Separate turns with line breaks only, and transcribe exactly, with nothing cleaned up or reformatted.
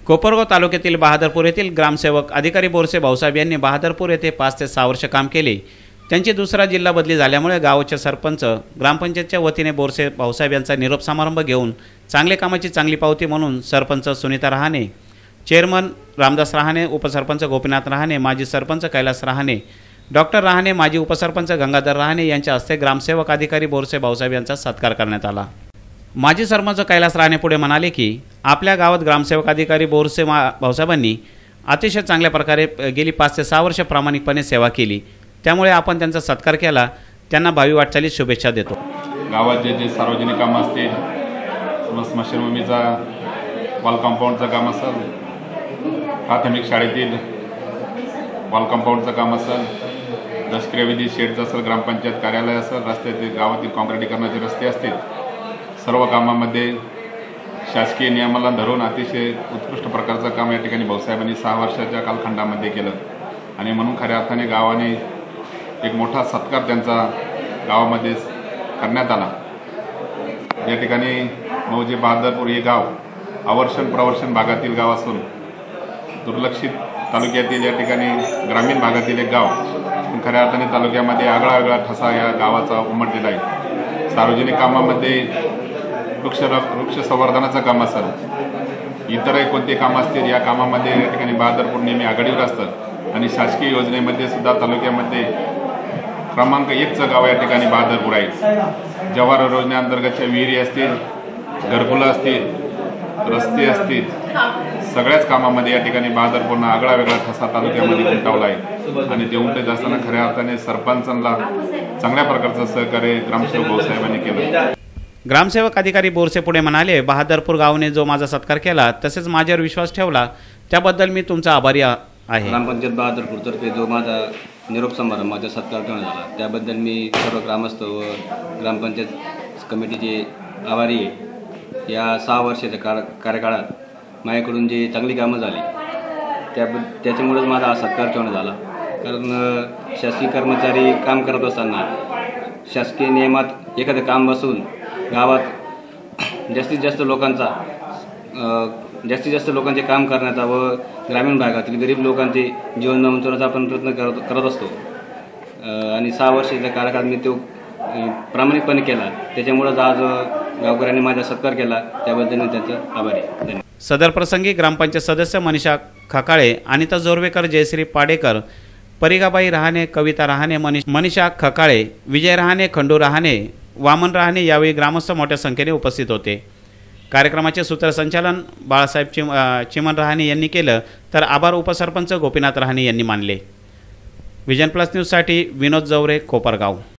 कोपरगाव तालुक्यातील बहादरपूर येथील ग्रामसेवक अधिकारी बोरसे भाऊसाहेब यांनी बहादरपूर येथे पाच ते सहा वर्ष काम केले। त्यांची दुसरा जिल्हा बदली झाल्यामुळे गावाचे सरपंच ग्रामपंचायतच्या वतीने बोरसे भाऊसाहेब यांचा निरोप समारंभ घेऊन चांगले कामाची चांगली पावती म्हणून सरपंच सुनीता रहाणे, चेअरमन रामदास रहाणे, उपसरपंच गोपीनाथ रहाणे, माजी सरपंच कैलास रहाणे, डॉक्टर रहाणे, माजी उपसरपंच गंगाधर रहाणे यांच्या हस्ते ग्रामसेवक अधिकारी बोरसे भाऊसाहेब यांचा सत्कार करण्यात आला। माजी सरपंच कैलास रहाणे पुढे म्हणाले की आपल्या गावात ग्रामसेवक अधिकारी बोरसे भाऊसाहेबांनी अतिशय चांगल्या प्रकारे गेली पाच ते सहा वर्ष प्रामाणिकपणे सेवा केली, त्यामुळे आपण त्यांचा सत्कार केला। त्यांना भावी वाटचालीत शुभेच्छा देतो।
गावात जे जे सार्वजनिक काम असतील, स्मशानभूमीचा वॉल कंपाऊंडचं काम असेल, प्राथमिक शाळेतील वॉल कंपाऊंडचं काम असेल, दशक्रियाविधी शेडचं असेल, ग्रामपंचायत कार्यालय असेल, रस्त्यातील गावातील काँक्रिटीकरणाचे रस्ते असतील, सर्व कामामध्ये शासकीय नियमाला धरून अतिशय उत्कृष्ट प्रकारचं काम या ठिकाणी भाऊसाहेबांनी सहा वर्षाच्या कालखंडामध्ये केलं आणि म्हणून खऱ्या अर्थाने गावाने एक मोठा सत्कार त्यांचा गावामध्ये करण्यात आला। या ठिकाणी मौजे बहादरपूर हे गाव आवर्षण प्रवर्षण भागातील गाव असून दुर्लक्षित तालुक्यातील या ठिकाणी ग्रामीण भागातील एक गाव, पण खऱ्या अर्थाने तालुक्यामध्ये आगळा वेगळा ठसा या गावाचा उमटलेला आहे। सार्वजनिक कामामध्ये वृक्ष वृक्ष संवर्धनाचं काम असेल, इतरही कोणते काम असतील, या कामामध्ये या ठिकाणी बहादरपूर नेहमी आघाडीवर असतात आणि शासकीय योजनेमध्ये सुद्धा तालुक्यामध्ये क्रमांक एकचं गाव या ठिकाणी बहादरपूर आहे। जवाहर योजनेअंतर्गतच्या विहिरी असतील, घरकुलं असतील, रस्ते असतील, सगळ्याच कामामध्ये या ठिकाणी बहादरपूरनं आगळा वेगळा ठसा तालुक्यामध्ये उमटवला आहे आणि ते उमटत असताना खऱ्या अर्थाने सरपंचांना चांगल्या प्रकारचं सहकार्य ग्रामसेवक भाऊसाहेबांनी केलं।
ग्रामसेवक अधिकारी बोरसे पुढे म्हणाले, बहादरपूर गावाने जो माझा सत्कार केला तसेच माझ्यावर विश्वास ठेवला त्याबद्दल मी तुमचा आभारी आहे।
ग्रामपंचायत बहादरपूर तर्फे जो माझा निरोप समारंभ माझा सत्कार करण्यात आला त्याबद्दल मी सर्व ग्रामस्थ व ग्रामपंचायत कमिटीचे आभारी आहे। या सहा वर्षाच्या कार कार्यकाळात माझ्याकडून जे चांगली कामं झाली त्या त्याच्यामुळेच माझा हा सत्कार ठेवण्यात आला। कारण शासकीय कर्मचारी काम करत असताना शासकीय नियमात एखादं काम बसून गावात जास्तीत जास्त लोकांचा जास्तीत जास्त लोकांचे काम करण्याचा व ग्रामीण भागातील गरीब लोकांचे जीवन उंचवण्याचा आपण प्रयत्न करत करत असतो आणि सहा वर्षाच्या कार्यकाळात मी तो प्रामाणिकपणे केला, त्याच्यामुळेच आज गावकऱ्यांनी माझा सत्कार केला, त्याबद्दल मी त्यांचं आभारी आहे।
सदर प्रसंगी ग्रामपंचायत सदस्य मनीषा खकाळे, अनिता जोरवेकर, जयश्री पाडेकर, परिगाबाई रहाणे, कविता रहाणे, मनीष मनीषा खकाळे, विजय रहाणे, खंडू रहाणे, वामन रहाणे यावेळी ग्रामस्थ मोठ्या संख्येने उपस्थित होते। कार्यक्रमाचे सूत्रसंचालन बाळासाहेब चिम चिमन रहाणे यांनी केलं, तर आभार उपसरपंच गोपीनाथ रहाणे यांनी मानले। विजन प्लस न्यूजसाठी विनोद जवरे, कोपरगाव।